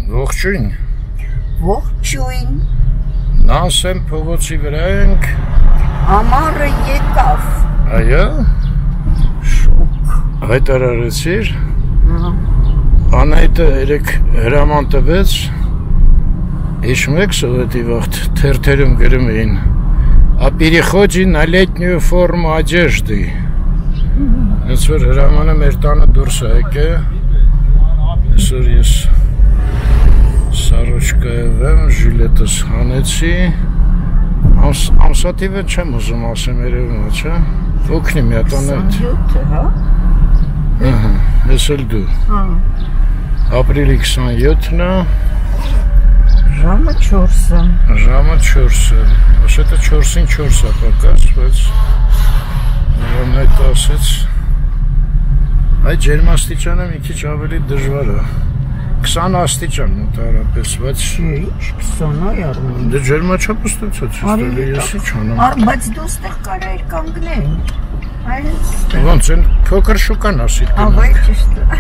Ողջույն։ Ողջույն։ Նասեմ փողոցի վրա ենք։ Ամառը եկավ։ Այո։ Շուկ։ Հայտարարեցիր։ Անայտը երեք հրաման տվեց։ Հիշում եք սովետի վաղտ թերթերում գրում էին. «О переходе на летнюю форму одежды». Հենց որ հրամանը մեր տանը դուրս է եկել, այսօր ես սարոջկայով եմ, ժիլետս հանեցի, ամսատիվը չեմ ուզում ասեմ երևում, չէ, օգնի մի հատ անայդ։ 27-ը, հա։ Ահա, ես էլ դու։ Ապրիլի 27-ն է։ Ժամը 4-ը։ Ժամը 4-ը, ասետը 4-ին 4 է պակաս, բայց նրան այդ ասեց, այդ ջերմաստիճանը մի քիչ ավելի դժվար է, 20 աստիճան մոտարապես, բայց 20-ը Արմեն։ Դե ջերմաչափը ստացած ստելի եսի չանեմ։ Բայց դու ստեղ կարայր կանգնել։ Ոնց են փոքր շուկան ասիդ գնանք։ Ավայ ճիշտ է։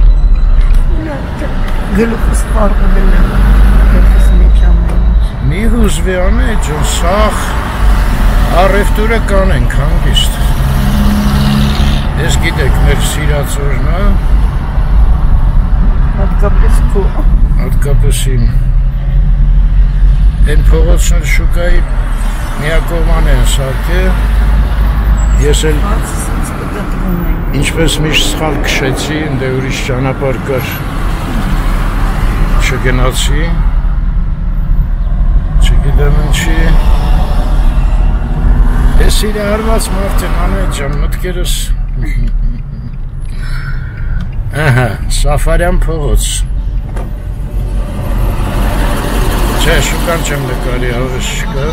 Գլուխս պարվել է, հետս մեջ ամենից։ Մի հուզվի ամե ջոն, սաղ առևտուրը կանենք հանգիստ։ Ես գիտեք մեր սիրածորն է։ Հատկապես քո։ Հատկապես իմ։ Են փողոցն շուկայի միակողման են սարքել։ Ես էլ ինչպես միշտ սխալ քշեցի, դե ուրիշ ճանապարհ կար։ Չգնացի։ Չգիտեմ ինչի։ Ես իրարված մարդ եմ Անետ ջան, մտքերս։ Ահա, Սաֆարյան փողոց։ Չէ, շուկան չեմ նկարի, հավես չկա։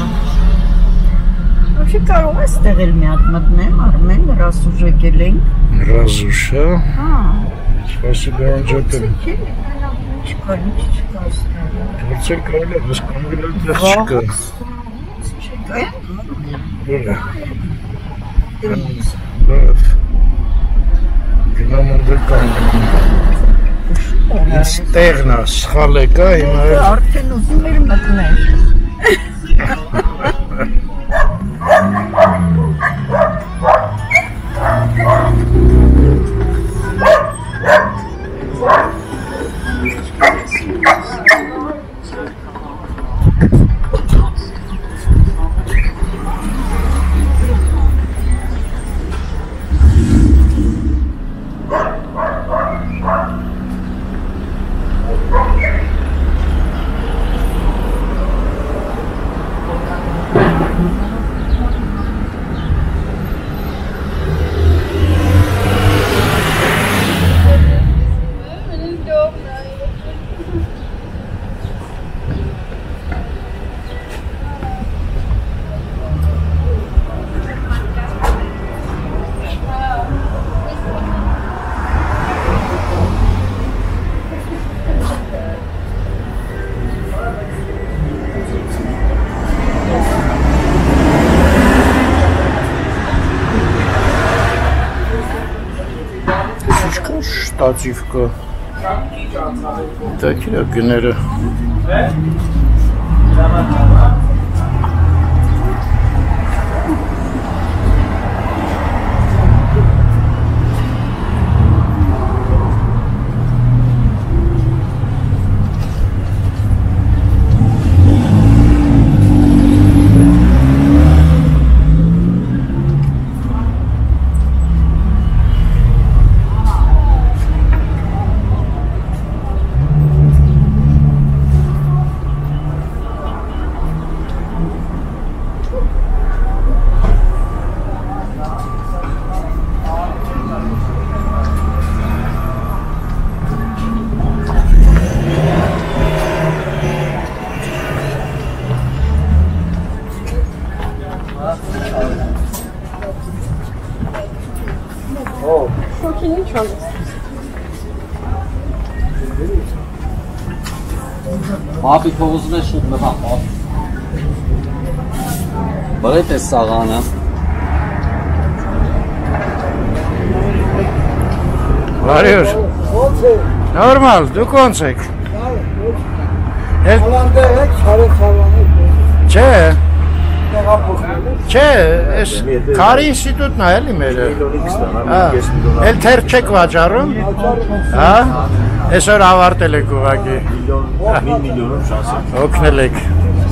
Ոչի կարող ես տեղել մի հատ մտնեմ, Արմեն, Ռասուժ եկել ենք։ Ռազուշ, հա։ Հա։ Սպասիբա անջատեմ։ Չկա, ինչ չկա ստեղ։ Որցել կարել է, պես կանգնել դեղ չկա։ Չկա։ Որը։ Լավ։ Գնամ անդր կանգնում։ Ինձ տեղն է, սխալ եկա, հիմա էլ։ Արդեն ուզում էր մտնել։ Տաճիվկա դակ իրա գները Մապի փողոցն է շուտ մղա, բրետ է սաղանը Բարի օր։ Նորմալ, դուք ոնց եք։ Alanda hep sarı sallanır. Չէ, Տեղա փոխվել։ չէ, այս քարի ինստիտուտն է էլի մեր։ Հա, էլ թեր չեք վաճառում։ Հա, այսօր ավարտել եք ուղղակի։ Միլիոնում շանս է։ Օգնել եք։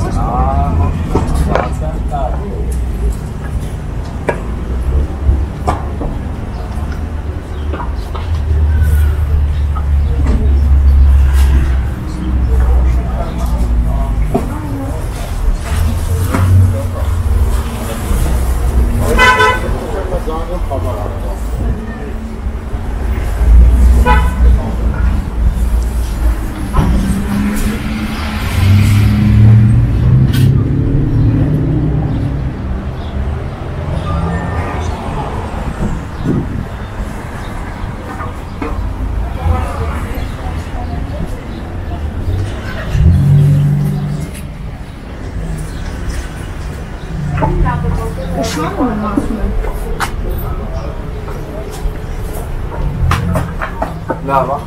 Լավ,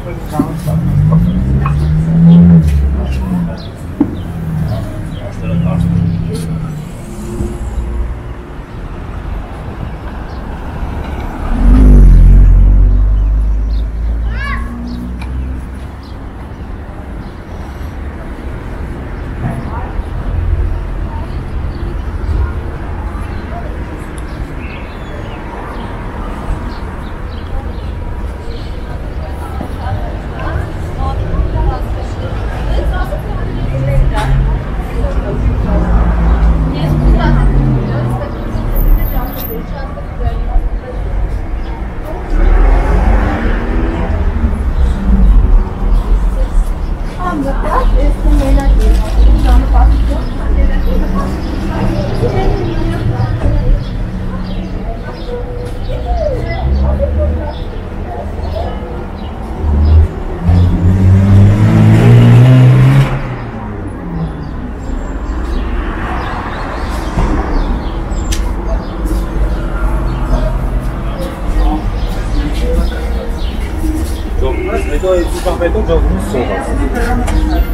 Հետո այդ ուղղափ հետո ջոկնուս սողաց։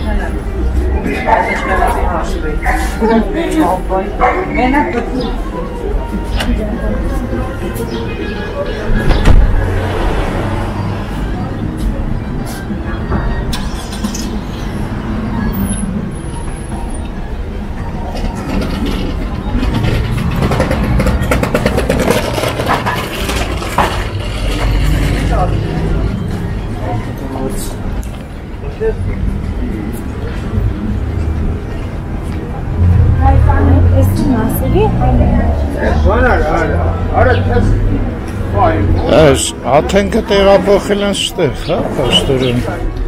Այս Աթենքը տեղափոխել են ստեղ, հա, փաստորեն։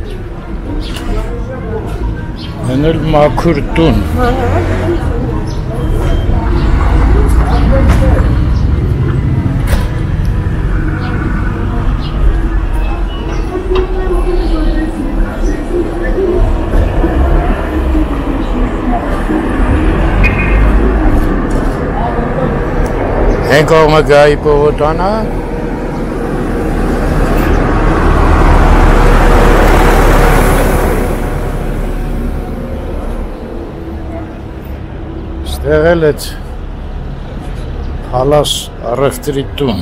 Հենել մաքուր տուն։ Հեն կողմը գայի պողոտանա։ Ստեղել էց հալաս առևտրի տուն։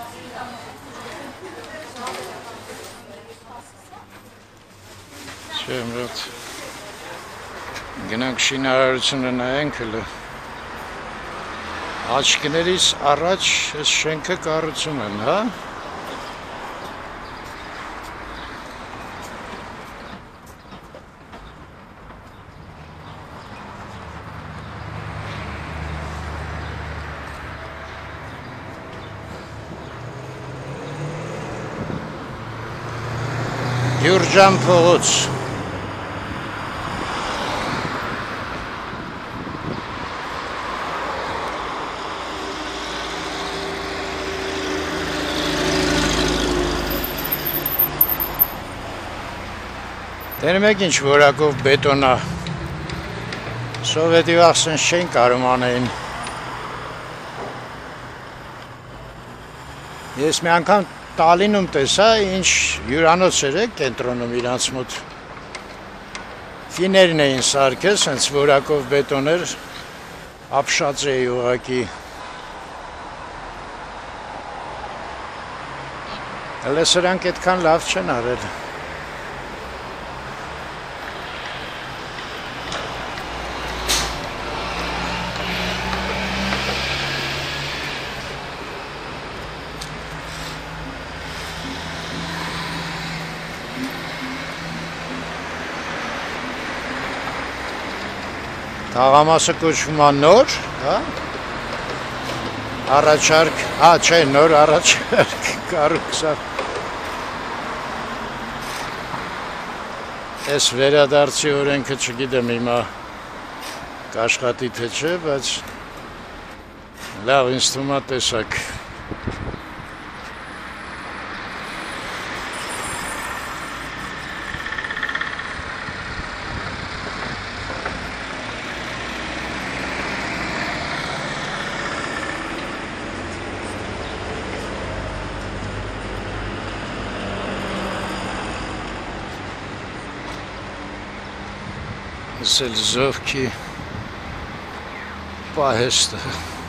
Չեմրոտ գնանք շինարարությունը նայենք հլը աչքներիս առաջ այս շենքը կառուցում են, հա? Գյուրջան փողոց Տերում եք ինչ որակով բետոնա Սովետի վաղսն շեն կարում անեին Ես մի անգամ Տալինում տեսա, ինչ հյուրանոց էր կենտրոնում իրանց մոտ Ֆիներն էին սարքել, սենց որակով բետոն էր ապշած էի ուղղակի Հələ սրանք այդքան լավ չեն արել Թաղամասը կոչվում է նոր, հա? Առաջարկ, չէ, նոր առաջարկ, կառուցա։ Այս վերադարձի օրենքը չգիտեմ հիմա կաշխատի թե չէ, բայց լավ ինձ թվում է տեսակ։ Սել զովքի պահեստը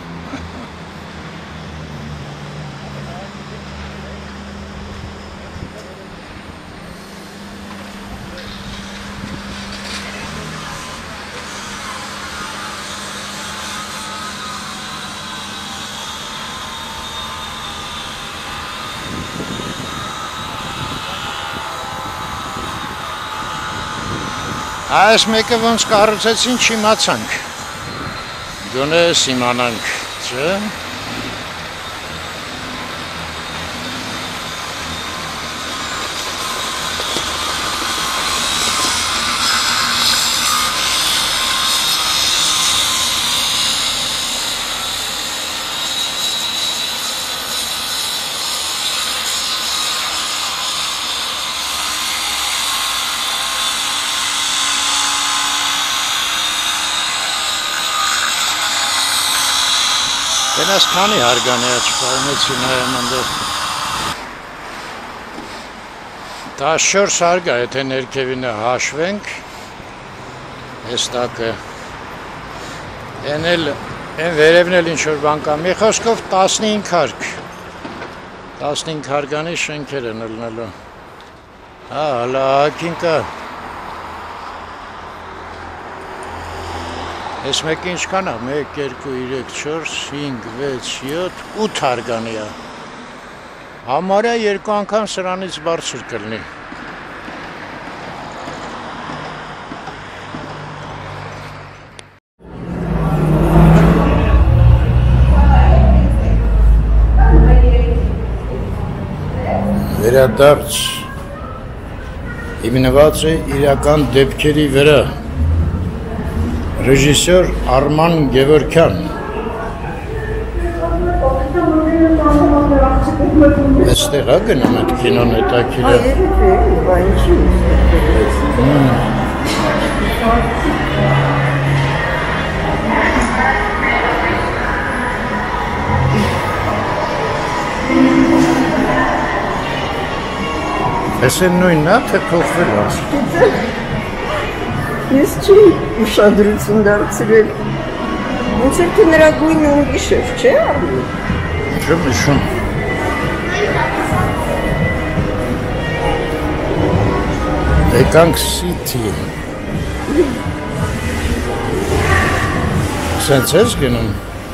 Այս մեկը ոնց կառուցեցին չիմացանք, գոնե սիմանանք, չէ։ Դենաս քանի հարգան է աչպարնեցի նայեմ ընդեր 14 հարգա եթե ներքևինը հաշվենք ես տակը են վերևն էլ ինչ-որ բան կա մի խոսքով 15 հարկ 15 հարգանի շենքեր են ելնելու հա հլա ակին կա Ես մեկը ինչքան է, 1, 2, 3, 4, 5, 6, 7, 8 հարգանի է Համարյա երկու անգամ սրանից բարձր կլինի Վերադարձ հիմնված է իրական դեպքերի վրա Ռեժիսոր Արման Գևորգյան Այստեղ է գնում այդ կինոն հետաքրքիր Այս է նույնն է, թե փոխվել է Ես չի ուշադրություն դարձրել Ոնց է թե նրա գույնը ուրիշ էր, չէ՞ Չեմ հիշում Եկանք City։ Սենց ես գնում։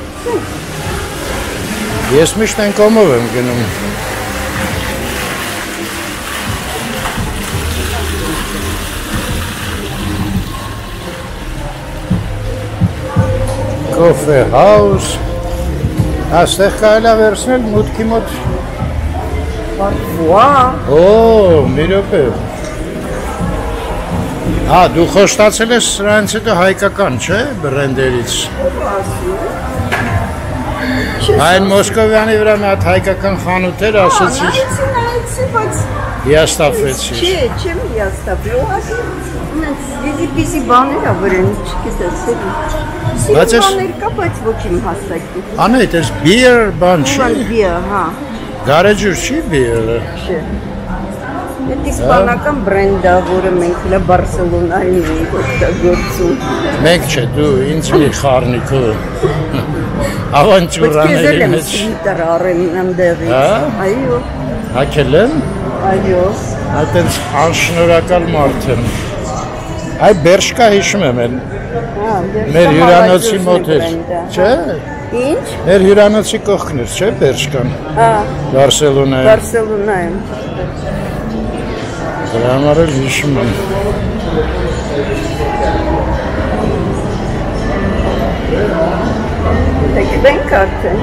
Ես միշտ են կոմով եմ գնում։ Coffee House։ Աստեղ կարելի է վերցնել մուտքի մոտ։ Օ, մի րոպե։ Դու խոստացել ես սրանից հետո հայկական, չէ, բրենդերից։ Այն Մոսկովյանի վրա մի հատ հայկական խանութ էր, ասեցիր։ Հիաստափվեցիր։ Չէ, չեմ հիաստափել։ Դիզի բաներ ա վրան, չգիտես։ Բաներ կա, բայց ոչ իմ հասակի։ Անետ, ես բիեր բան չի։ Բիեր, հա։ Գարեջուր չի բիերը։ Չէ։ Դա իսպանական բրենդ է, որը մենք հլա Բարսելոնայում ենք օգտագործում։ Մենք չէ, դու ինձ մի խառնիքո ավանտյուրաների մեջ։ Բայց սվիտեր առեմ այնտեղից։ Այո։ Հակել եմ։ Այո։ Այդպես անշնորհակալ մարդ եմ։ Այ Բերշկա հիշում եմ են։ Մեր հյուրանոցի մոտ էր, չէ։ Ինչ։ Մեր հյուրանոցի կողքն էր, չէ, Բերշկան։ Բարսելոնայում։ Բարսելոնայում։ Դրա համար էլ հիշում եմ։ Տեկվենք արդեն։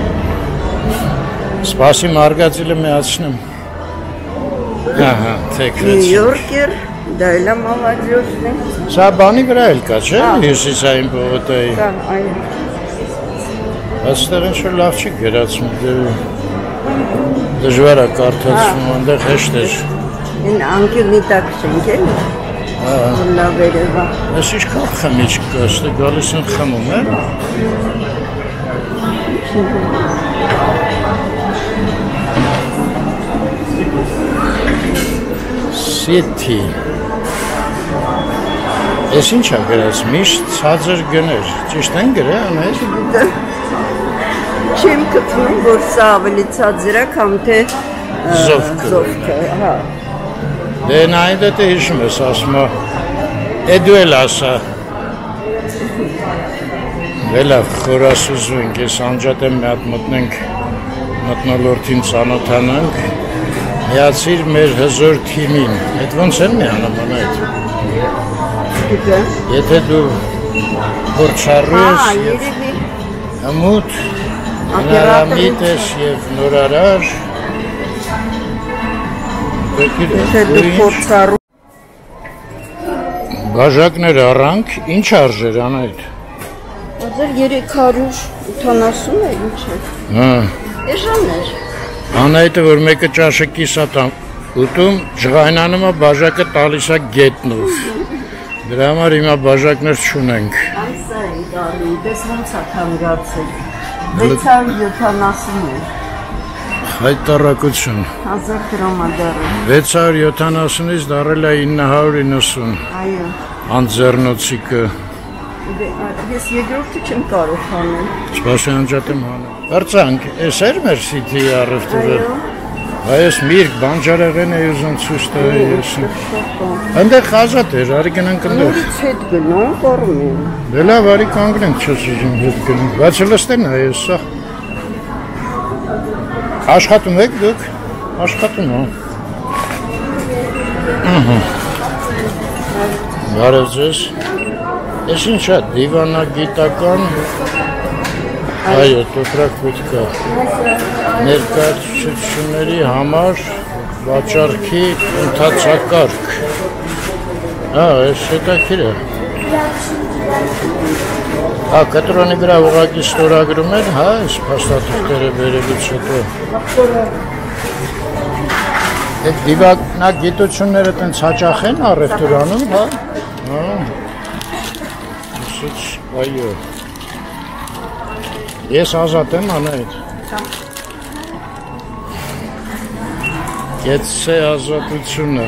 Սպասի մարգածիլը միացնեմ։ Ահա, թեկվեց։ Նյու Յորքեր, դա էլ է մավաջոցն է։ Սա բանի վրա էլ կա, չէ, հյուսիսային պողոտայի։ Կա, այո։ Այստեղ ինչ-որ լավ չի գրացում, դժվար է կարդացում, այնտեղ հեշտ էր։ Են անկյունի տակ շենք էլ։ Լավ երևա։ Ես ինչքան խմիչք կա, ստե գալիս են խմում են։ City։ Ես ինչ է գրած, միշտ ցածր գներ, ճիշտ են գրե, անես։ Չեմ գտնում, որ սա ավելի ցածր է, քան թե Զովկը, հա։ Դե նայդ է հիշում ես, ասում է, դու էլ ասա։ Դե լավ, խորասուզու ենք, ես անջատ եմ մի հատ մտնենք, մտնոլորդին ծանոթանանք, միացիր մեր հզոր թիմին, էդ ոնց են միանում անայդ։ Եթե դու փորձառու ես և հմուտ, հնարամիտ ես և նորարար, Եթե դու փորձառու Բաժակներ առանք, ինչ արժեր անայդ։ 1380 է, ինչ է։ Էժան էր։ Անայդը, որ մեկը ճաշը կիսատ ուտում, ջղայնանում է բաժակը տալիս է գետնով։ Դրա համար հիմա բաժակներ չունենք։ Այս է դարի, դες ոնց է թանկացել։ 670 է։ Հայտարարություն։ 1000 դրամ է դարը։ 670-ից դարել է 990։ Այո։ Անձեռնոցիկը։ Ես երկրորդը չեմ կարող անել։ Սպասի անջատ եմ հանում։ Բարձանք, ես էր մեր City-ի առևտուրը։ Այս միրգ, բանջարեղեն է ուզում ցույց տալ ես։ Այնտեղ ազատ էր, արի գնանք այնտեղ։ Նորից հետ գնում, կորում։ Դե լավ, արի կանգնենք, չես ուզում հետ գնում։ Բայց լստեն է ես սա։ Աշխատում եք դուք։ Աշխատում է։ Բարև ձեզ։ Ես ինչ է, դիվանագիտական, այո, տոտրակ պետք է, ներկայացությունների համար վաճառքի ընթացակարգ։ Ես հետաքրքիր է։ Կտրոնի վրա ուղղակի ստորագրում են, այս փաստաթղթերը բերելուց հետո։ Այդ դիվանագիտությունները տենց հաճախ են առևտուրանում, հա։ Այո։ Ես ազատ եմ անայդ։ Գեցե ազատությունը։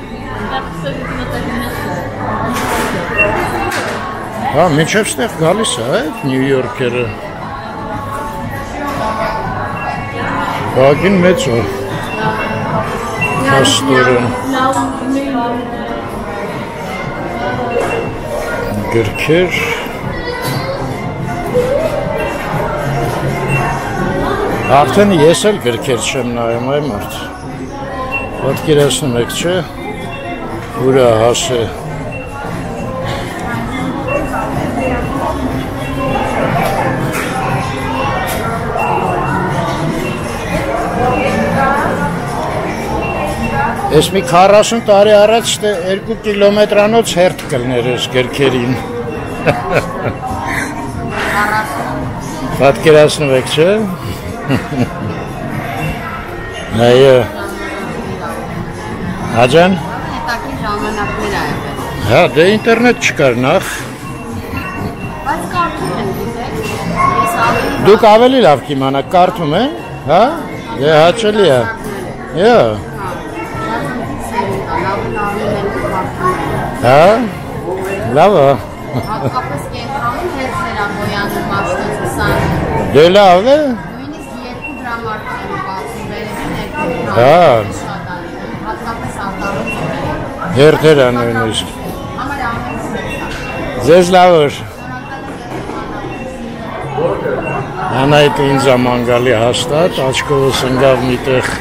Հա, մինչև ստեղ գալիս է, այդ Նյու Յորքերը։ Բագին մեծ է։ Հաստորեն։ գրքեր Արդեն ես էլ գրքեր չեմ նայում այ մարդ Պատկերացնում եք չէ Ուրա հասը Ես մի 40 տարի առաջ 2 կիլոմետրանոց հերթ կլներ ես գրքերին Պատկերացնում եք չէ Այո Հաջան Հետակի ժամանակներ ա եղել Հա դե ինտերնետ չկար նախ Բայց կարդում են գիտեք Դուք ավելի լավ կիմանաք կարդում են հա դե հաճելի է Այո Հա լավ է Հատկապես կենտրոնում հերթեր ա գոյանում մասնացուսան Դե լավ է Նույնիսկ 2 դրամարկղ են բացում վերևին Հա Հատկապես արտարում Հերթեր ա նույնիսկ Համար ամեն Ձեզ լավ էր Անայդ ինձ աման գալի հաստատ աչքովս ընգավ միտեղ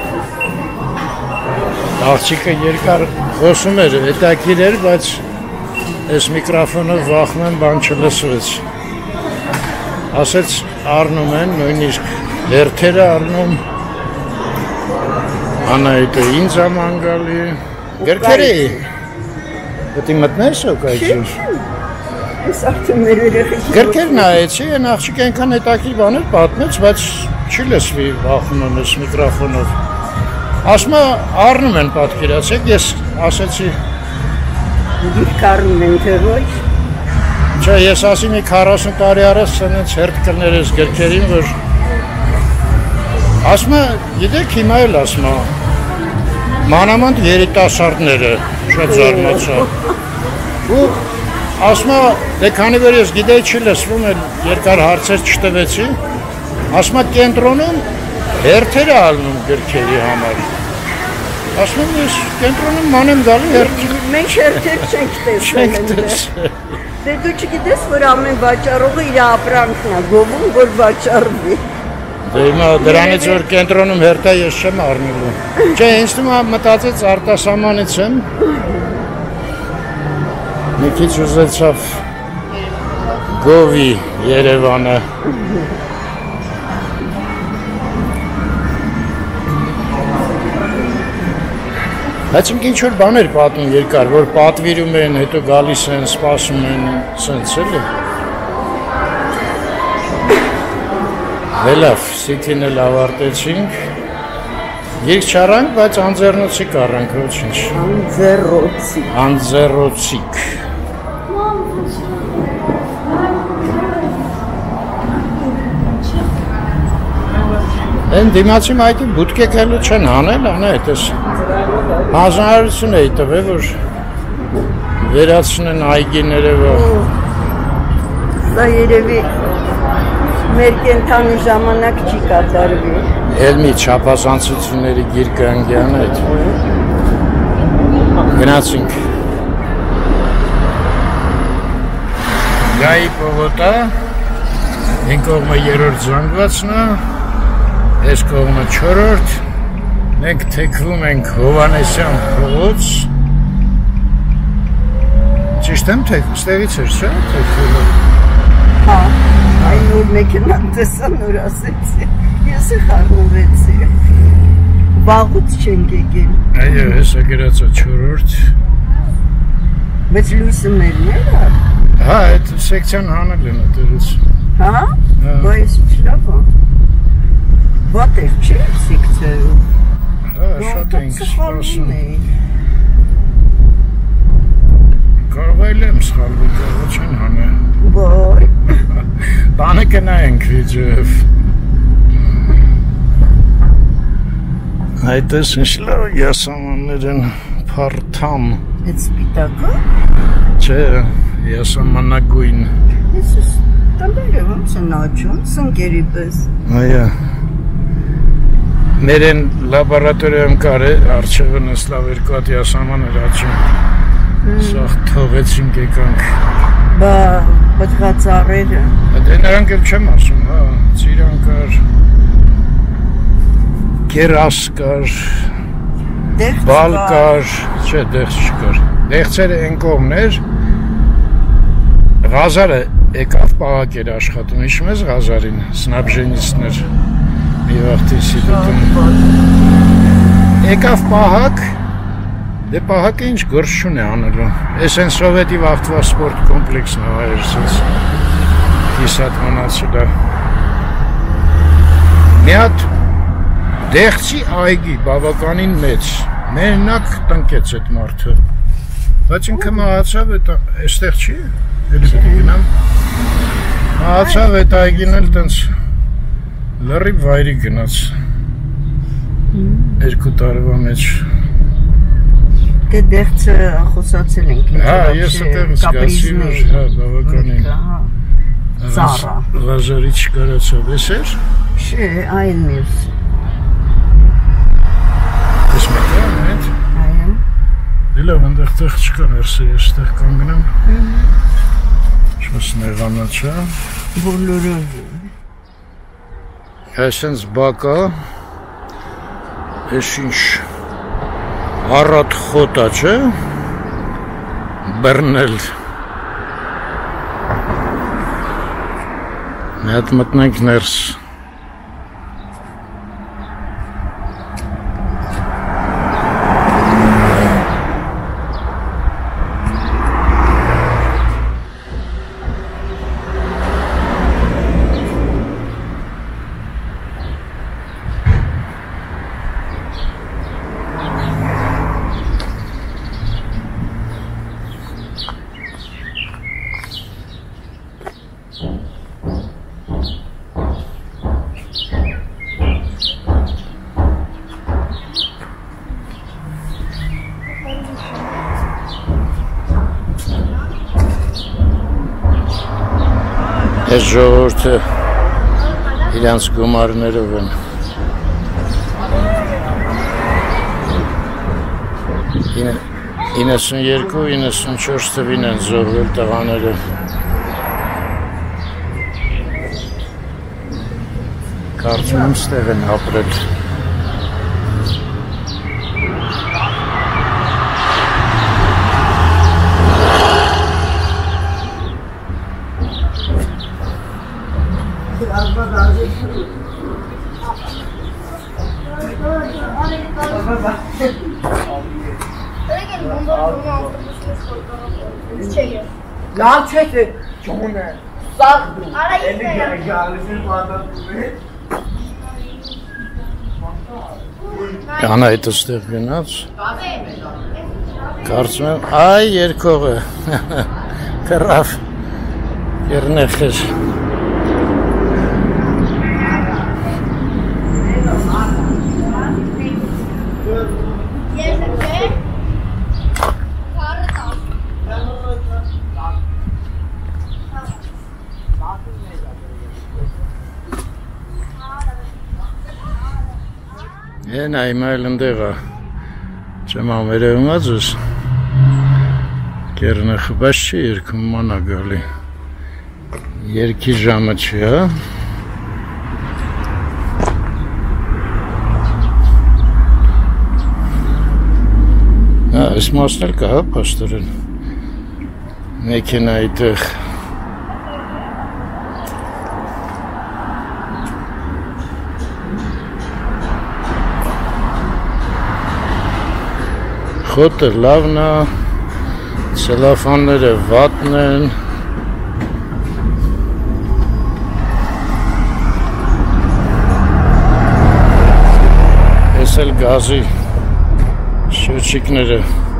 Աղջիկը երկար խոսում էր, հետաքրքիր էր, բայց այս միկրոֆոնով վախում եմ բան չլսվեց Ասեց առնում են, նույնիսկ հերթերը առնում Անայդը ինձ աման գալի Գրքերի Պետք է մտնես ու կայջին Ես արդեն մեր երեխեքի Գրքեր նայեցի, են աղջիկ այնքան հետաքրքիր բաներ պատմեց, բայց չի լսվի վախում եմ այս միկրոֆոնով Ասմա առնում են պատկերացեք, ես ասեցի Գիրկարում են թե ոչ Չէ, ես ասի մի 40 տարի առաջ սենից հերթ կլներ ես գրքերին, որ Ասմա, գիտեք հիմա էլ ասմա Մանամանդ երիտասարդները շատ զարմացա Ու ասմա, դե քանի որ ես գիտեի չի լսվում էլ երկար հարցեր չտվեցի Ասմա կենտրոնում հերթեր է ալնում գրքերի համար Ասում ես կենտրոնում մանեմ գալի հերթ Մենք հերթեր չենք տեսել Դե դու չգիտես, որ ամեն վաճառողը իր ապրանքն է գովում, որ վաճառվի Դե հիմա դրանից որ կենտրոնում հերթ է ես չեմ առնելու Չէ, ինձ թվում է մտածեց արտասահմանից եմ Մի քիչ ուզեցավ գովի Երևանը Բայց ինք ինչ-որ բաներ պատմում երկար, որ պատվիրում են, հետո գալիս են, սպասում են, սենց էլի։ Լավ, սիթին էլ ավարտեցինք։ Երկ չարանք, բայց անձեռնոցիկ առանք, ոչինչ։ Անձեռոցիկ։ Անձեռոցիկ։ Են դիմացի մայթի բուտկեք հելու չեն հանել, անա հետես հանձնարարություն էի տվել, որ վերացնեն այգիները, որ Սա երևի մեր կենթանի ժամանակ չի կատարվի էլ մի չապազանցությունների գիրկը անգյան այդ գնացինք Գայի պողոտա են կողմը երորդ զանգվածնա Ես կողմը չորորդ, մենք թեքվում ենք Հովանեսյան փողոց Ճիշտ եմ ստեղից էր, չէ՞, թեքվելը Հա, այն նոր մեքենան տեսան նոր ասեցի, ես է խառնվեցի Վաղուց չենք եկել Այո, հեսա գրած է չորորդ Բայց լույսը մերն էր Հա, այդ սեկցիան հանել են ատերից Հա, բայց չլավ Vat էր չի սիկցերում Հա, շատ էինք սպասում Կարող այլ եմ սխալվի, կարող չեն հանե Ոյ Բանը կնայենք վիջև Այդպես ինչ լավ յասամաններ են պարթամ Այդ սպիտակը? Չէ, յասամանագույն Եսուս, տալերը ոնց են աճում, սնկերի պես Այա Մեր են լաբորատորիայում կար է, արջևը նստավ երկու հատ յասաման էր աճում Սաղ թողեցինք եկանք բդղածառերը։ Դե նրանք էլ չեմ ասում, հա, ծիրան կար, կերաս կար, բալ կար, չէ, դեղց չկար։ Դեղցերը են կողմներ, Ղազարը եկավ պահակ էր աշխատում, հիշում ես Ղազարին, սնաբժենիցներ, մի վաղթի սիպետում։ Եկավ պահակ, դե պահակը ինչ գործ չուն է անելու, ես են սովետի վաղթվա սպորտ կոմպլեքսն հավայր սենց, կիսատ մնացել է։ Մի հատ դեղցի այգի, բավականին մեծ, մենակ տնկեց այդ մարդը, բայց ինքը մահացավ, այստեղ չի է, էլի պետք գնամ, մահացավ այդ այգին էլ տենց լրիվ վայրի գնաց, 2 տարվա մեջ։ Դե դեղցը խոսացել ենք։ Հա, ես այդտեղ զգացի, որ հա, բավականին։ Ծառա։ Ղազարի չկարացավ, ես էր։ Չէ, այլ մյուս։ Ես մեկան հետ։ Այո։ Դե լավ, ընդեղ տեղ չկա, ներսը ես տեղ կանգնեմ։ Շոս նեղանա չա։ Բոլորը։ Այսենց բակա, ես ինչ առատ խոտա չէ, բրնել։ Մի հատ մտնենք ներս։ Այս ժողովուրդը իրանց գումարներով են 92-94 թվին են զոհվել տղաները կարծում եմ ստեղ են ապրել Lan çekti. Çoğune. Sağ. Eli gelsin Ana այդ ստեղ գնաց Կարծում եմ այ երկողը կռավ երնեխեր Են այմ այլ ընդեղա չեմ ամերևնած ես կերնեխը բաց չի երկում մանա գալի երկի ժամը չի հա այս մասն էլ կա հա պաստորեն մեքենայի տեղ Խոտը լավն է, ցելոֆանները վատն են Ես էլ գազի շրջիկները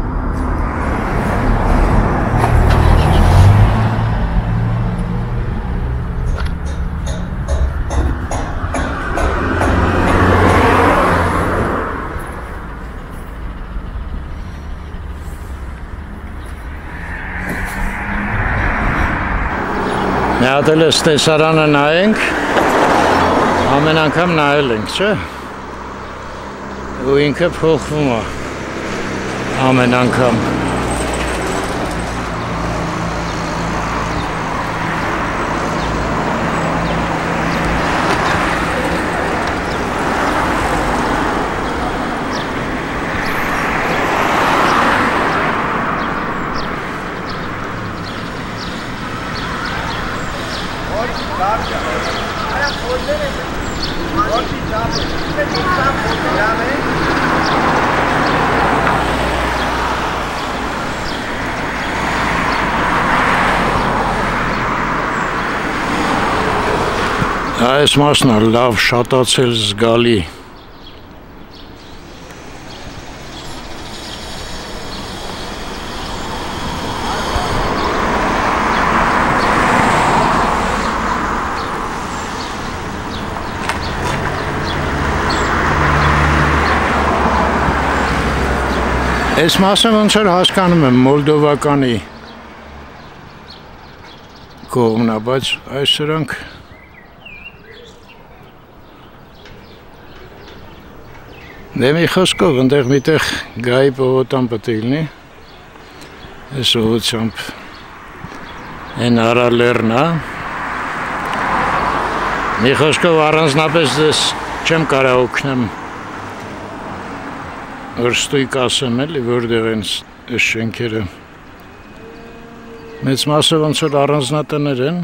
Մի հատ էլ էս տեսարանը նայենք, ամեն անգամ նայել ենք, չէ՞։ Ու ինքը փոխվում է ամեն անգամ։ Այս մասն է լավ շատացել զգալի։ Այս մասը ոնց որ հասկանում եմ մոլդովականի կողմն է, բայց այս սրանք դե մի խոսքով ընդեղ միտեղ գայի պողոտան պետք է լինի, այս ուղղությամբ են արալերն է, մի խոսքով առանձնապես դες չեմ կարող օգնեմ որ ստույկ ասեմ էլի, որտեղ են այս շենքերը մեծ մասը ոնց որ առանձնատներ են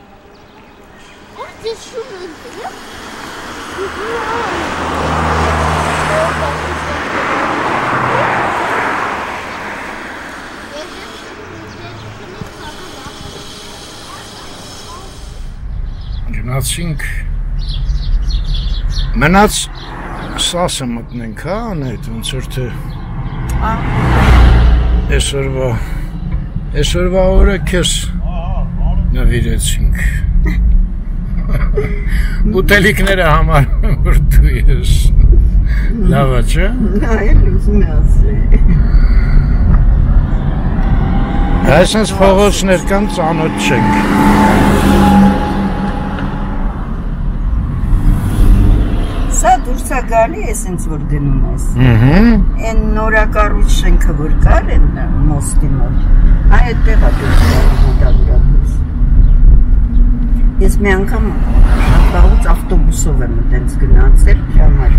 գնացինք մնաց սասը մտնենք, հա, անետ, ոնց որ թե այսօրվա օրը քեզ նվիրեցինք ուտելիքները համար որ դու ես լավ է, չէ? Այլ ուզում է ասել այսպես փողոցներ կան ծանոթ չենք Սա դուրսա գալի ես ինձ որ դնում ես Են նորակառույց շենքը որ կար են մոստի մոտ Այդ տեղ է դուրսա մոտավորապես Ես մի անգամ շատ վաղուց ավտոբուսով եմ տենց գնացել ժամար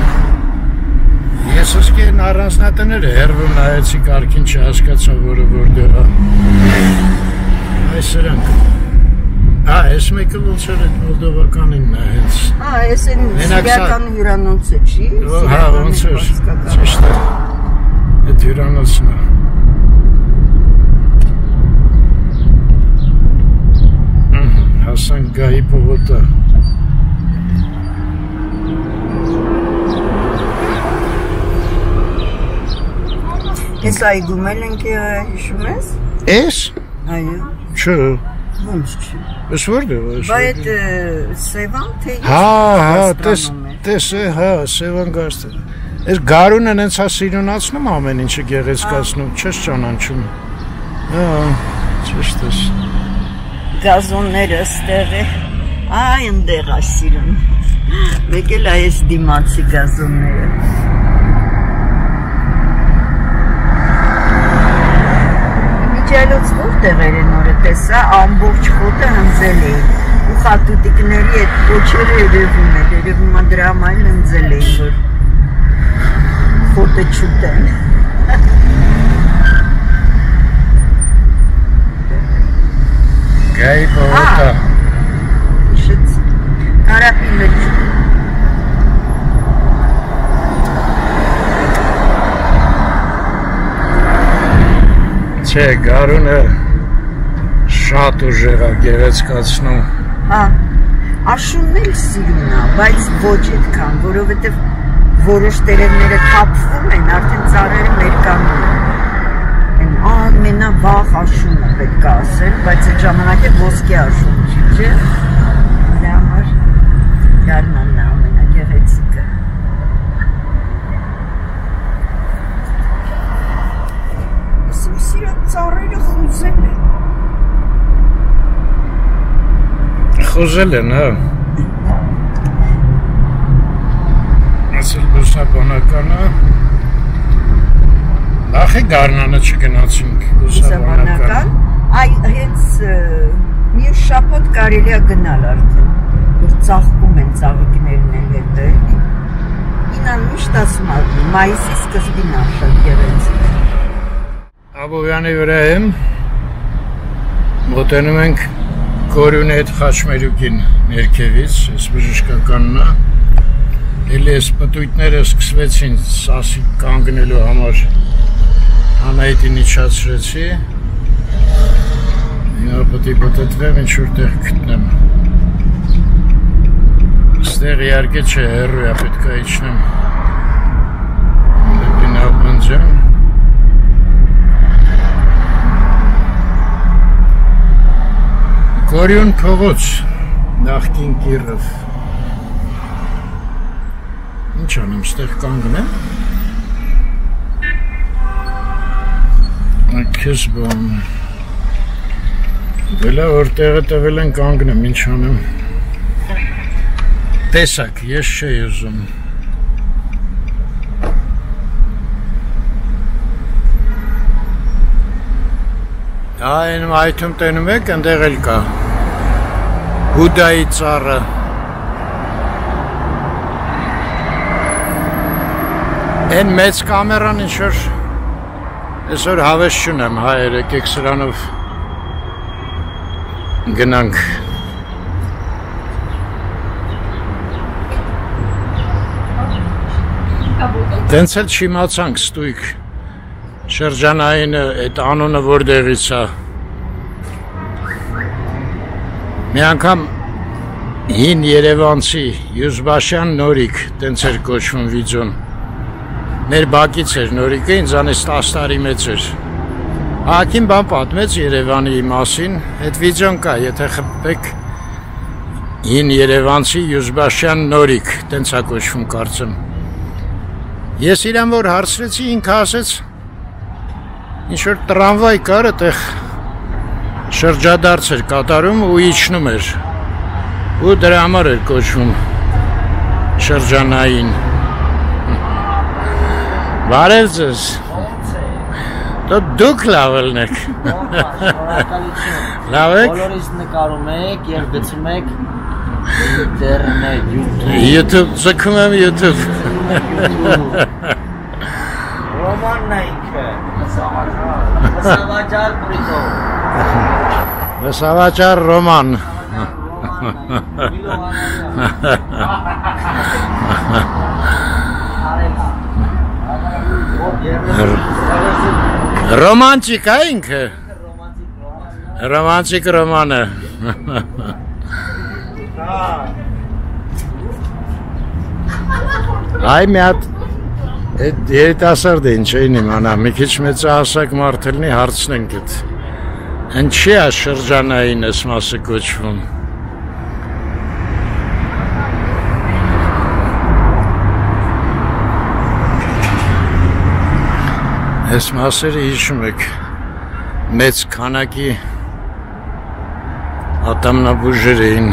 Ես ոսկի են առանձնատները հեռվում նայեցի կարգին չհասկացա որը որտեղ է Այս սրանք Այս մեկը ոնց էր այդ մոլդովականինն է հենց Այս են սիրիական հյուրանոցը չի Հա ոնց էր ճիշտ է Այդ հյուրանոցն է Հասանք գայի պողոտը Ես այգում էլ ենք հիշում ես Ես? Այո Չէ Ոնց չի Ես որտեղ ես Բա այդ Սևան թե Հա, տես է, հա, Սևան գաստը Ես գարունը նենց հա սիրունացնում ամեն ինչը գեղեցկացնում, չես ճանաչում Հա, ճիշտ ես Գազոնները ստեղ է Այ ընդեղ է սիրուն Մեկ էլ այս դիմացի գազոնները Միջայլոց որտեղ էր են օրը տեսա ամբողջ խոտը հնձել էին ու խատուտիկների այդ ոչերը երևում է երևում է դրա մայլ հնձել էին որ խոտը չուտեն Գայի պողոտը Իշեց կարապի մեջ Չէ, գարունը շատ ուժեղ է գեղեցկացնում Հա, աշունն էլ սիրուն է, բայց ոչ այդքան, որովհետև որոշ տերևները թափվում են, արդեն ծառերը մերկանում են ամենավաղ աշունը պետք է ասել, բայց այդ ժամանակ է ոսկե աշուն չի, չէ? Դրա համար գարնանն է ամենագեղեցիկը Սիրատ ծառերը խուզել են Խոզել են, հա Ասել բուսաբանականը Լախ է գարնանը չգնացինք Բուսաբանական Այ հենց մի շապոտ կարելի է գնալ արդեն որ ծաղկում են ծաղիկներն են հետը Ինան միշտ ասում ալի մայիսի սկզբին է շատ գեղեցիկ Աբովյանի վրա եմ Մոտենում ենք Գորյունի հետ խաչմերուկին ներքևից, այս բժշկականն է, էլի այս պտույտները սկսվեցին սասի կանգնելու համար Անահիտին իջացրեցի, հիմա պետք է պտտվեմ, ինչ-որ տեղ գտնեմ, ստեղ իհարկե չէ, հեռու է, պետք է իջնեմ դեպի Նահապանջան, Գորյուն փողոց, նախկին Կիրով։ Ինչ անեմ, ստեղ կանգնեմ։ Քեզ բան։ Դելա որ տեղը տվել են կանգնեմ, ինչ անեմ։ Տեսակ, ես չէի ուզում։ Այն այդում տենում եք, ընդեղ էլ կա։ Հուդայի ծառը։ Են մեծ կամերան ինչ-որ այսօր հավես չունեմ, հայեր, եկեք սրանով գնանք։ Դենց էլ չիմացանք ստույք, շրջանայինը, այդ անունը որտեղից է։ Մի անգամ հին երևանցի Յուզբաշյան Նորիկ, դենց էր կոչվում վիդեոն։ Մեր բակից էր Նորիկը, ինձանից 10 տարի մեծ էր։ Հակին բան պատմեց Երևանի մասին, այդ վիդեոն կա, եթե խփեք հին երևանցի Յուզբաշյան Նորիկ, դենց է կոչվում կարծեմ։ Ես իրան որ հարցրեցի, ինքը ասեց, ինչ-որ տրամվայ կար, այդտեղ շրջադարձ էր կատարում ու իջնում էր, ու դրա համար էր կոչվում շրջանային։ Բարև ձեզ։ Դուք լավ ելնեք։ Լավ եք։ Բոլորից նկարում եք և գցում եք ինտերնետ, YouTube, ձգում եմ YouTube։ Ռոմանն է ինքը, լսավաճար պրիտով։ Լսավաճար Ռոման։ Ռոմանտիկ է ինքը։ Ռոմանտիկ Ռոմանը։ Այ մի հատ երիտասարդ է ինչ էին իմանա, մի քիչ մեծահասակ մարդ լինի հարցնենք էդ։ Ինչի է շրջանային այս մասը կոչվում։ Այս մասերը հիշում եք մեծ քանակի ատամնաբուժեր էին։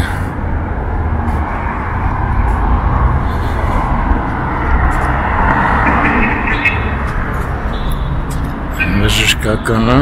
Բժշկականը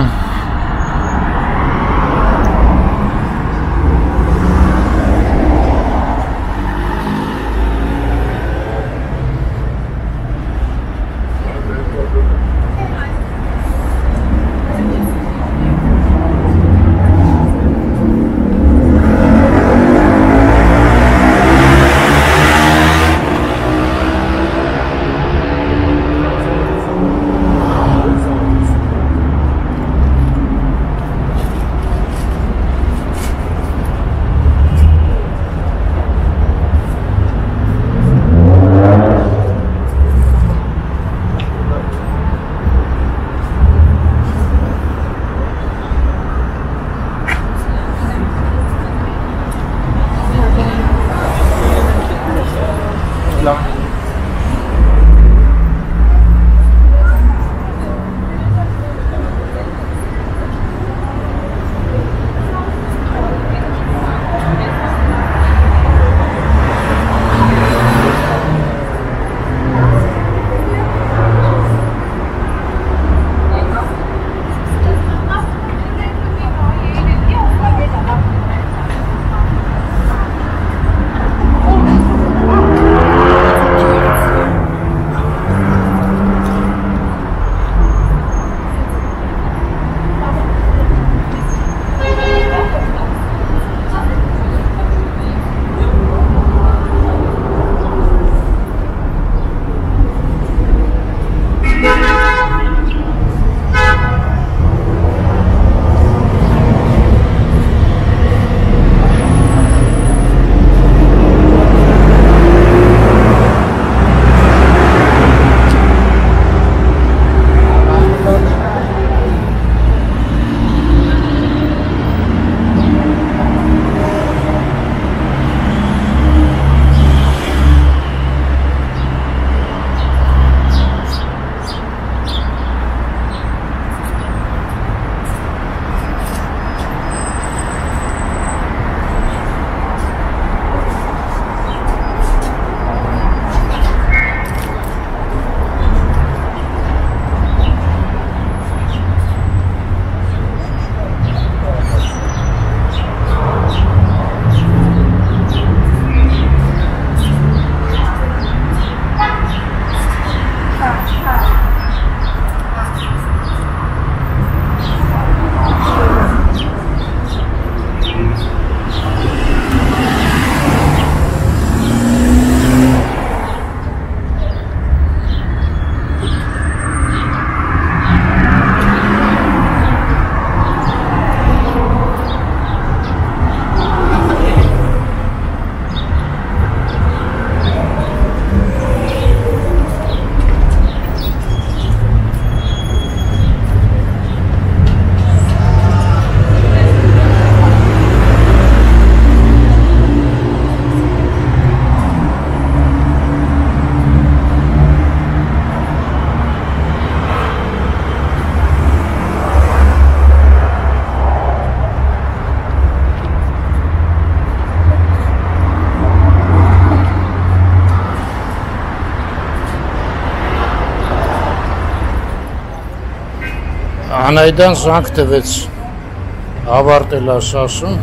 Անայդան զանգ տվեց ավարտել ասասում։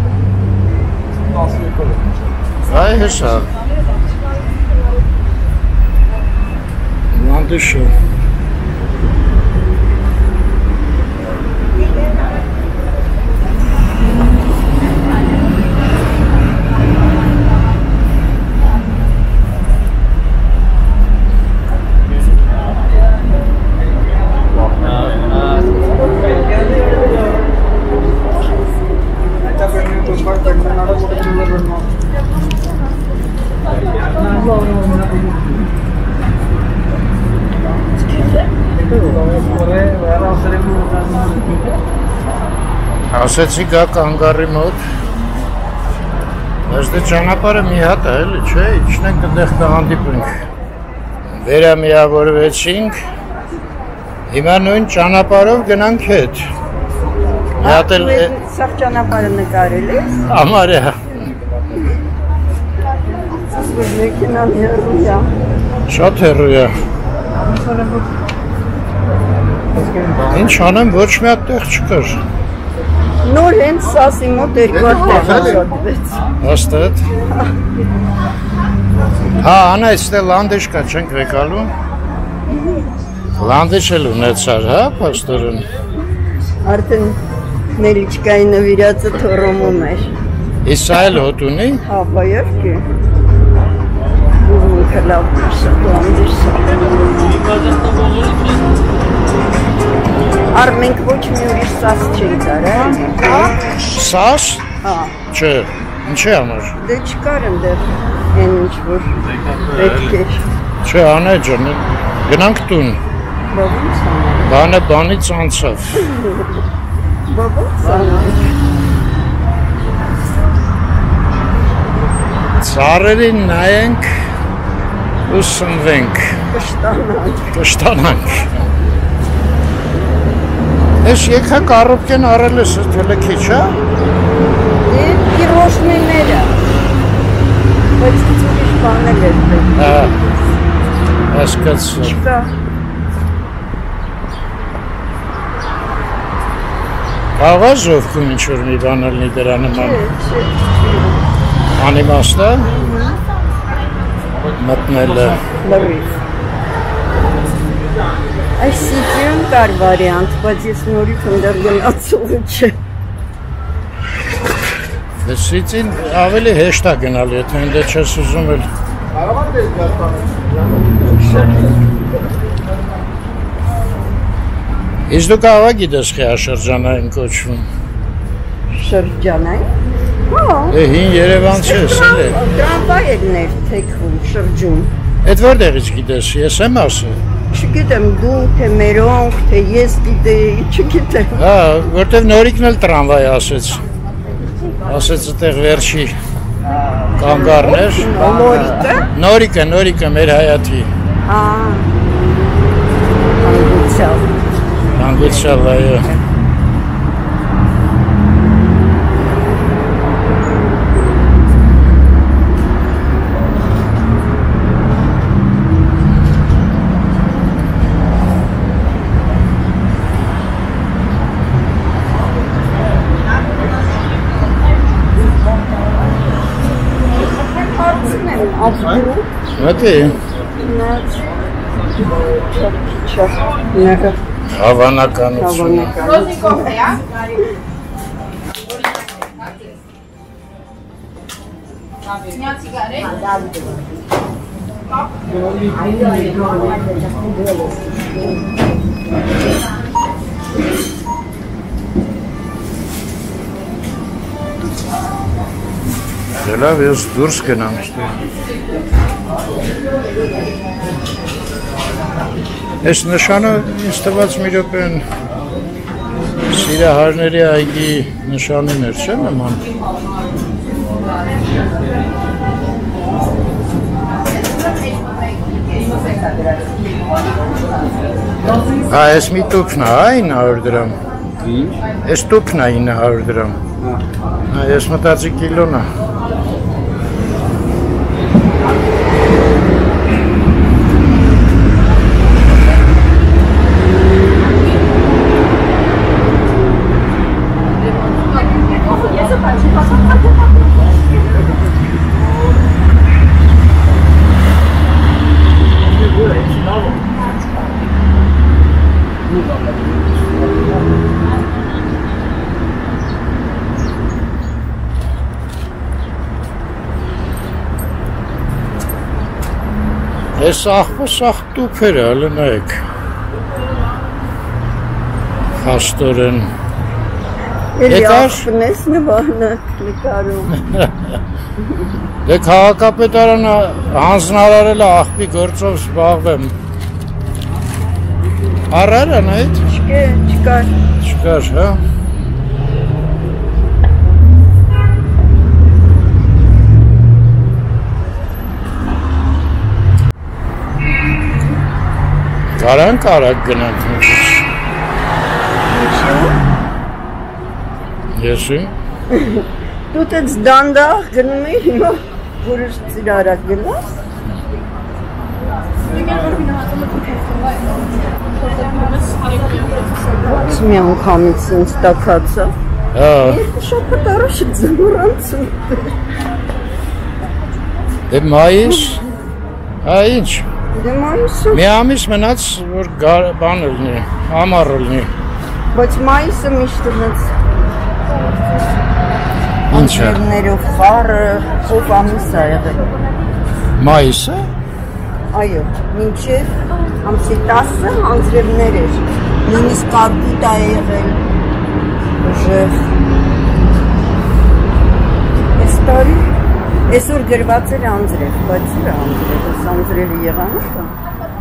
Այ հեսա։ Լանդիշը։ Ասեցի գա կանգարի մոտ, բայց դե ճանապարհը մի հատ է, էլի, չէ, իջնենք այդտեղ կհանդիպենք։ Վերամիավորվեցինք, հիմա նույն ճանապարհով գնանք հետ։ Մի հատ էլ Սաղ ճանապարհը նկարել ես։ Համարյա։ Մեքենան հեռու է։ Շատ հեռու է։ Ինչ անեմ, ոչ մի հատ տեղ չկար։ Նոր հենց սասի մոտ երկու տեղ աշխատվեց։ Հաստատ։ Հա, անա այստեղ լանդիշ կա, չենք վեկալու։ Լանդիշ էլ ունեցար, հա, պաստորեն։ Արդեն Նելիչկայի նվիրածը թորոմում էր։ Իսկ սա էլ հոտ ունի։ Հա, բայերքի։ Ինքը լավ լանդիշը։ Ար մենք ոչ մի ուրիշ սաս չենք արել։ Սաս։ Հա։ Չէ, ինչի համար։ Դե չկար ընդեղ այն ինչ որ պետք էր։ Չէ, Անե ջան, գնանք տուն։ Բա ո՞նց անել։ Բանը բանից անցավ։ Բա ո՞նց անել։ Ծառերին նայենք ու սնվենք։ Կշտանանք։ Ես եկա կառոպկեն արել ես թելը քիչ, հա։ Դե պիրոշնիները։ Բայց ուրիշ բաներ էր պետք։ Հա։ Հասկացա։ Չկա։ Աղա ժովքում ինչ-որ մի բան ալնի դրա նման։ Անիմաստ է։ Մտնելը։ Լրիվ։ Այս սիճիում կար վարիանտ, բայց ես նորից ընդեղ գնացողը չէ։ Դե սիճին ավելի հեշտ է գնալ, եթե ընդե չես ուզում էլ։ Իսկ դու կաղա գիտես խիաշրջանային կոչվում։ Շրջանային։ Հա։ Է հին Երևանցի ես էլ է։ Տրամվայերն էր թեքվում, շրջում։ Էդ որտեղից գիտես, ես եմ ասել։ Չգիտեմ դու, թե մերոնք, թե ես գիտեի, չգիտեմ։ Հա, որտեվ նորիկն էլ տրամվայ ասեց։ Ասեց այդտեղ վերջի կանգառներ։ Նորիկը։ Նորիկը մեր հայաթի։ Հա։ Անգուցյալ։ Անգուցյալ, այո։ Մտի։ Հավանականություն։ Լավ, ես դուրս գնամ Այս նշանը ինձ տված մի րոպեն Սիրահարների այգի նշանին էր, չէ՞ նման։ Հա, այս մի տուփն է, 900 դրամ։ Այս տուփն է 900 դրամ։ Հա, ես մտածի կիլոն է։ Ես աղբոս տուփեր է, լնայք։ Հաստորեն։ Էլի աղբն ես նկարում։ Դե քաղաքապետարանը հանձնարարել է աղբի գործով զբաղվեմ։ Առար են այդ։ Չկար։ Չկար, հա։ Կարանք արագ գնանք մուտից։ Եսի։ Դու տենց դանդաղ գնում էի, հիմա որոշ ծիրարակ գնաս։ Մի անգամից ինձ տակացա։ Շապատ առաջը ձմուրանցում։ Դե մայիս, հա ինչ։ Դե մայիսը։ Մի ամիս մնաց, որ բան ելնի, ամառ ելնի։ Բայց մայիսը միշտ ունեց։ Ինչ է։ Անձրևներով խառը, ով ամիս է եղել։ Մայիսը։ Այո, մինչև ամսի 10-ը անձրևներ էր։ Նույնիսկ կարկուտ է եղել։ Ուժեղ։ Այս տարի Այսօր գրված էր անձրև, բայց ուր է անձրև, այս անձրևի եղանք է։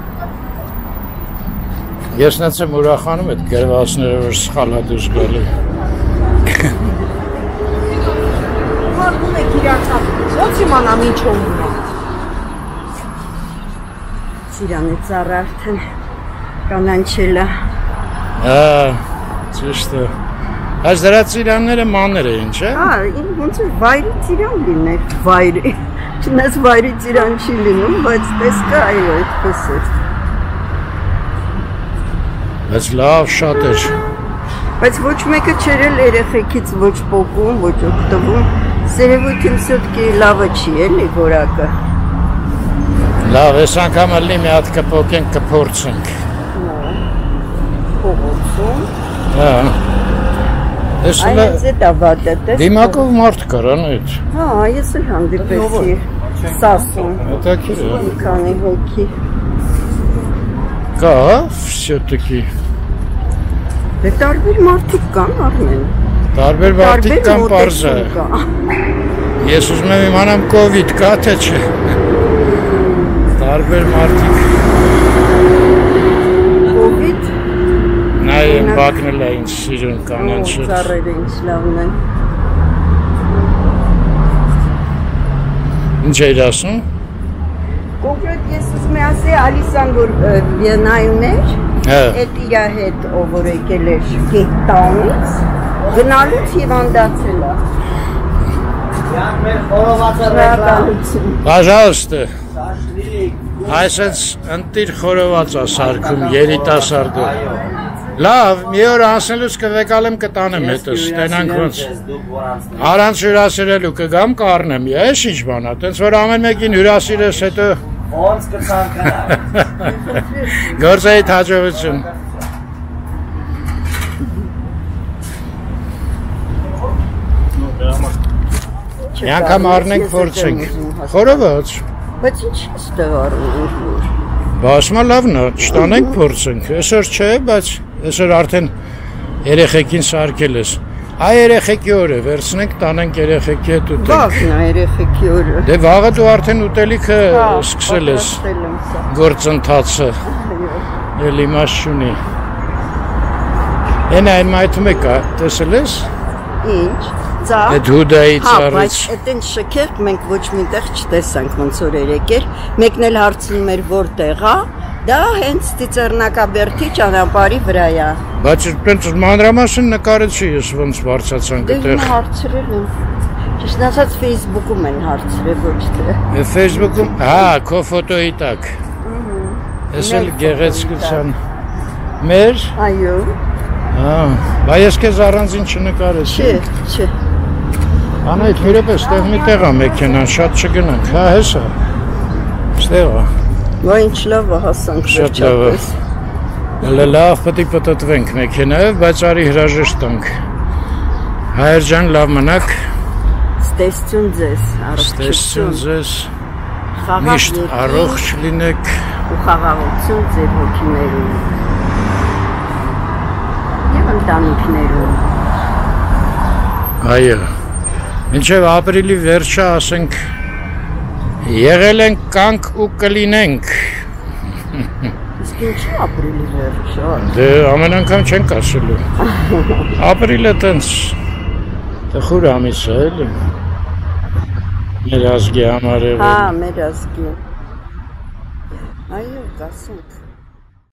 Ես նենց եմ ուրախանում այդ գրվածները, որ սխալ է դուրս գալի։ Մարդում եք իրացապից, ոնց իմանամ ինչ ոնն է։ Ծիրանի ծառը արդեն կանանչել է։ Ճիշտ է։ Այս դրա ծիրանները մաներ էին, չէ։ Ոնց որ վայրի ծիրան լիներ, վայրի։ Չնայած վայրի ծիրան չի լինում, բայց տեսքը այո, այդպես էր։ Բայց լավ շատ էր։ Բայց ոչ մեկը չէր էլ երեխեքից ոչ պոկում, ոչ օգտվում։ Սերևույթին սյոտքի լավը չի էլի որակը։ Լավ, այս անգամ ալի մի հատ կպոկենք, կփորձենք։ Փողոցում։ Հա։ Այս է տավատը, տես։ Դիմակով մարդ կարան այդ։ Հա, ես էլ հանդիպեցի։ Սասուն։ Հետաքրքիր է։ Մի քանի հոգի։ Կա, всё-таки։ Դե տարբեր մարդիկ կան, Արմեն։ Տարբեր մարդիկ կան, պարզ է։ Ես ուզում եմ իմանամ կովիդ կա, թե չէ։ Տարբեր մարդիկ։ Կովիդ։ Նայեն բակնել է ինձ սիրուն կանանչը։ Ծառերը ինչ լավն են։ Ինչ էիր ասում։ Կոնկրետ ես ուզում եմ ասել Ալիսան, որ Վիեննայում էր, այդ իրա հետ ով որ եկել էր Կեյպտաունից, գնալուց հիվանդացել է։ Пожалуйста։ Այսպես ընտիր խորոված է սարքում երիտասարդը։ Լավ, մի օր անցնելուց կվեկալեմ կտանեմ հետս, տենանք ոնց։ Առանց հյուրասիրելու կգամ կառնեմ, ես ինչ բան է, տենց որ ամեն մեկին հյուրասիրես հետո Ոնց կցանկանա։ Գործեիդ հաջողություն։ Մի անգամ առնենք փորձենք։ Խորոված։ Բայց ինչ է ստեղ առնում։ Բասմա լավն է, չտանենք փորձենք։ Այսօր չէ, բայց այսօր արդեն երեխեքին սարքել ես։ Այ երեխեքի օրը վերցնենք, տանենք երեխեքի հետ ուտենք։ Վաղն է երեխեքի օրը։ Դե վաղը դու արդեն ուտելիքը սկսել ես գործընթացը։ Էլ իմաստ չունի։ Էն այն մայթում եկա, տեսել ես։ Ինչ։ Ծառ։ Այդ հուդայի Հա, ծառից։ բայց այդեն շքերք մենք ոչ միտեղ չտեսանք ոնց որ երեկեր։ Մեկն էլ հարցնում էր որտեղ է։ Դա հենց Ծիծեռնակաբերդի ճանապարհի վրա է։ Բայց այդպես մանրամասն նկարեցի ես ոնց բարձացանք Դե այդտեղ։ հարցրել եմ։ Ճիշտ ասած Facebook-ում են հարցրել ոչ թե։ Facebook-ում, հա, քո ֆոտոյի տակ։ Ես էլ գեղեցկության մեր։ Այո։ Հա, բայց ես քեզ առանձին չնկարեցի։ Չէ։ Անայդ հյուրպես տեղ մի տեղ է մեքենան, շատ չգնանք, հա հեսա, ստեղ է։ Վայ ինչ լավ է հասանք վերջապես։ Լավ պետք է պտտվենք մեքենայով, բայց արի հրաժեշտ տանք։ Հայր ջան, լավ մնաք։ Ստեսություն ձեզ, Ստեսություն ձեզ։ խաղաղ Միշտ առողջ լինեք։ ու խաղաղություն ձեր հոգիներում եւ ընտանիքներում։ Այո։ Մինչև ապրիլի վերջը ասենք եղել ենք կանք ու կլինենք։ Իսկ ինչի ապրիլի վերջը։ Դե ամեն անգամ չենք ասելու։ Ապրիլը տենց տխուր ամիս է էլի։ Մեր ազգի համար է։ Հա, մեր ազգի։ Այո, ասենք